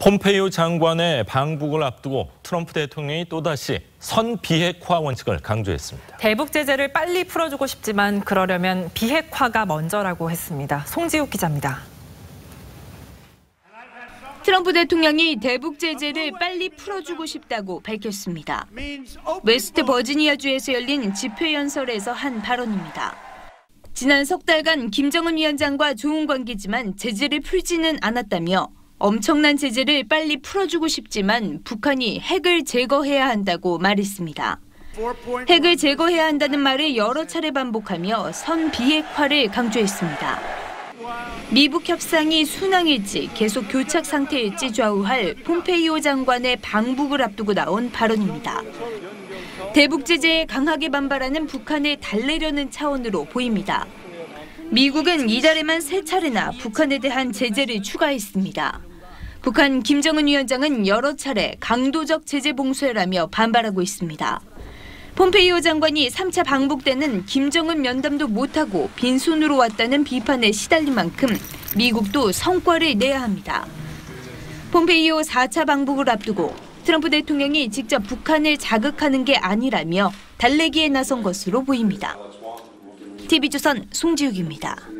폼페이오 장관의 방북을 앞두고 트럼프 대통령이 또다시 선비핵화 원칙을 강조했습니다. 대북 제재를 빨리 풀어주고 싶지만 그러려면 비핵화가 먼저라고 했습니다. 송지욱 기자입니다. 트럼프 대통령이 대북 제재를 빨리 풀어주고 싶다고 밝혔습니다. 웨스트 버지니아주에서 열린 집회연설에서 한 발언입니다. 지난 석 달간 김정은 위원장과 좋은 관계지만 제재를 풀지는 않았다며 엄청난 제재를 빨리 풀어주고 싶지만 북한이 핵을 제거해야 한다고 말했습니다. 핵을 제거해야 한다는 말을 여러 차례 반복하며 선 비핵화를 강조했습니다. 미북 협상이 순항일지 계속 교착 상태일지 좌우할 폼페이오 장관의 방북을 앞두고 나온 발언입니다. 대북 제재에 강하게 반발하는 북한을 달래려는 차원으로 보입니다. 미국은 이달에만 3차례나 북한에 대한 제재를 추가했습니다. 북한 김정은 위원장은 여러 차례 강도적 제재 봉쇄라며 반발하고 있습니다. 폼페이오 장관이 3차 방북 때는 김정은 면담도 못하고 빈손으로 왔다는 비판에 시달린 만큼 미국도 성과를 내야 합니다. 폼페이오 4차 방북을 앞두고 트럼프 대통령이 직접 북한을 자극하는 게 아니라며 달래기에 나선 것으로 보입니다. TV조선 송지욱입니다.